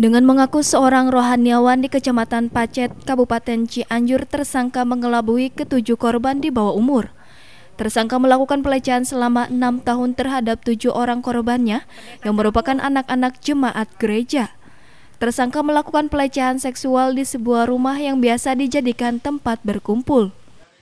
Dengan mengaku seorang rohaniawan di Kecamatan Pacet, Kabupaten Cianjur, tersangka mengelabui ketujuh korban di bawah umur. Tersangka melakukan pelecehan selama 6 tahun terhadap 7 orang korbannya yang merupakan anak-anak jemaat gereja. Tersangka melakukan pelecehan seksual di sebuah rumah yang biasa dijadikan tempat berkumpul.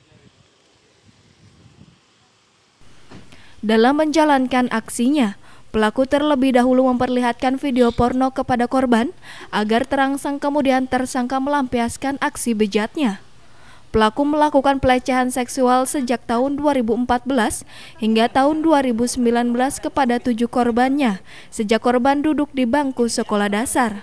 Dalam menjalankan aksinya, pelaku terlebih dahulu memperlihatkan video porno kepada korban agar terangsang, kemudian tersangka melampiaskan aksi bejatnya. Pelaku melakukan pelecehan seksual sejak tahun 2014 hingga tahun 2019 kepada 7 korbannya sejak korban duduk di bangku sekolah dasar.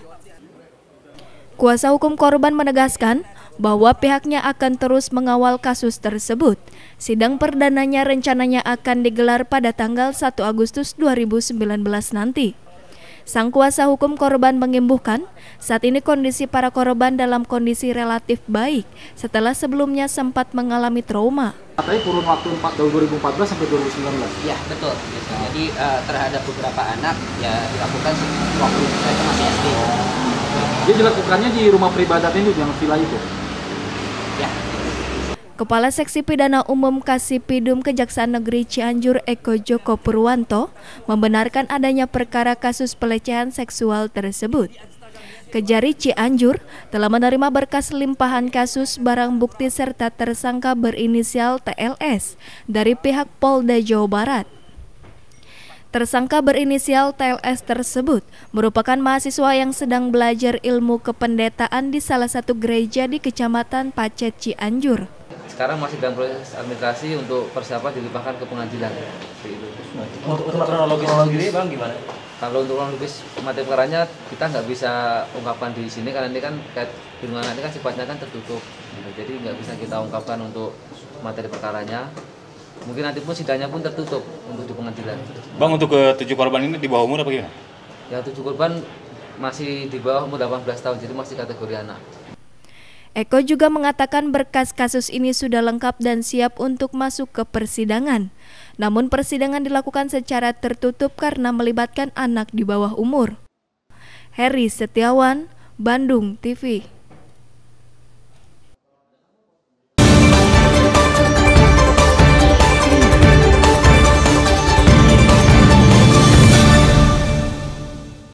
Kuasa hukum korban menegaskan bahwa pihaknya akan terus mengawal kasus tersebut. Sidang perdananya rencananya akan digelar pada tanggal 1 Agustus 2019 nanti. Sang kuasa hukum korban mengimbaukan saat ini kondisi para korban dalam kondisi relatif baik setelah sebelumnya sempat mengalami trauma. Katanya kurun waktu 2014 sampai 2019. Ya, betul. Jadi terhadap beberapa anak ya dilakukan waktu mereka masih SD. Dia dilakukannya di rumah peribadatan itu, yang villa itu. Ya. Kepala Seksi Pidana Umum Kasipidum Kejaksaan Negeri Cianjur Eko Joko Purwanto membenarkan adanya perkara kasus pelecehan seksual tersebut. Kejari Cianjur telah menerima berkas limpahan kasus barang bukti serta tersangka berinisial TLS dari pihak Polda Jawa Barat. Tersangka berinisial TLS tersebut merupakan mahasiswa yang sedang belajar ilmu kependetaan di salah satu gereja di Kecamatan Pacet, Cianjur. Sekarang masih dalam proses administrasi untuk persiapan dilimpahkan ke pengadilan. Untuk kronologis sendiri bang gimana? Kalau untuk kronologis materi perkaranya kita nggak bisa ungkapkan di sini karena ini kan perlindungan ini kan sifatnya kan tertutup, jadi nggak bisa kita ungkapkan untuk materi perkaranya. Mungkin nanti pun sidangnya pun tertutup untuk di pengadilan. Bang, untuk ke-7 korban ini di bawah umur apa gimana? Yang 7 korban masih di bawah umur 18 tahun, jadi masih kategori anak. Eko juga mengatakan berkas kasus ini sudah lengkap dan siap untuk masuk ke persidangan. Namun persidangan dilakukan secara tertutup karena melibatkan anak di bawah umur. Heri Setiawan, Bandung TV.